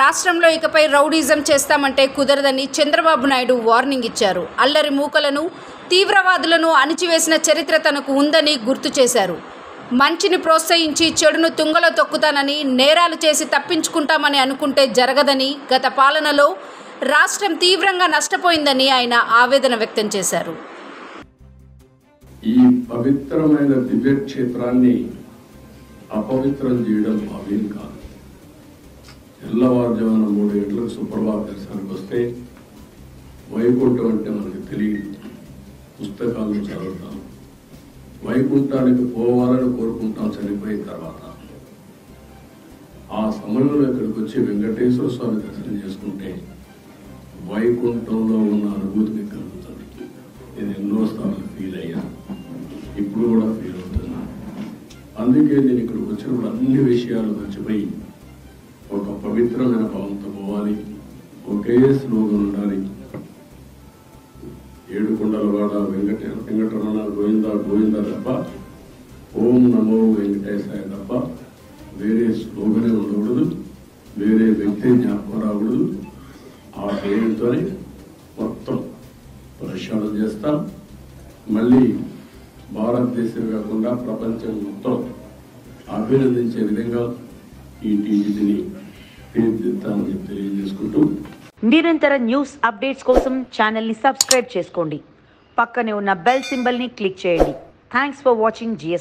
రాష్ట్రంలో ఇకపై రౌడీజం చేస్తామంటే కుదరదని చంద్రబాబు నాయుడు వార్నింగ్ ఇచ్చారు. అల్లరి మూకలను, తీవ్రవాదులను అణిచివేసిన చరిత్ర తనకు ఉందని గుర్తు చేశారు. మంచిని ప్రోత్సహించి చెడును తుంగలో తొక్కుతానని, నేరాలు చేసి తప్పించుకుంటామని అనుకుంటే జరగదని, గత పాలనలో రాష్ట్రం తీవ్రంగా నష్టపోయిందని ఆయన ఆవేదన వ్యక్తం చేశారు. ఈ పవిత్రమైన దివ్య క్షేత్రాన్ని అపవిత్రం చేయడం భావ్యం కాదు. తెల్లవారుజామున 3 గంటలకు సుప్రభాత దర్శనానికి వస్తే వైకుంఠం అంటే మనకు తెలియదు. పుస్తకాలను చదువుతాం, వైకుంఠానికి పోవాలని కోరుకుంటాం చనిపోయిన తర్వాత. ఆ సమయంలో ఇక్కడికి వచ్చి వెంకటేశ్వర స్వామి దర్శనం చేసుకుంటే వైకుంఠంలో ఉన్న అనుభూతి మీకు కలుగుతుంది. నేను ఎన్నోసార్లు ఫీల్ అయ్యా, ఇప్పుడు కూడా ఫీల్ అవుతున్నా. అందుకే నేను ఇక్కడికి వచ్చినప్పుడు అన్ని విషయాలు మర్చిపోయి ఒక పవిత్రమైన భావంతో పోవాలి, ఒకే స్లోగన్ ఉండాలి. ఏడుకొండలవాడ వెంకటరమణ గోవింద గోవింద తప్ప, ఓం నమో వెంకటేశాయ తప్ప వేరే స్లోగనే ఉండకూడదు, వేరే వ్యక్తి జ్ఞాపకం రాకూడదు. ఆ పేరుతోనే మొత్తం ప్రక్షాళన చేస్తాం. మళ్ళీ భారతదేశం కాకుండా ప్రపంచం మొత్తం అభినందించే విధంగా ఈ టీజీని తీర్చిదిద్దామని తెలియజేసుకుంటూ, నిరంతర న్యూస్ అప్డేట్స్ కోసం ఛానల్ని సబ్స్క్రైబ్ చేసుకోండి. పక్కనే ఉన్న బెల్ సింబల్ని క్లిక్ చేయండి. Thanks for watching GS.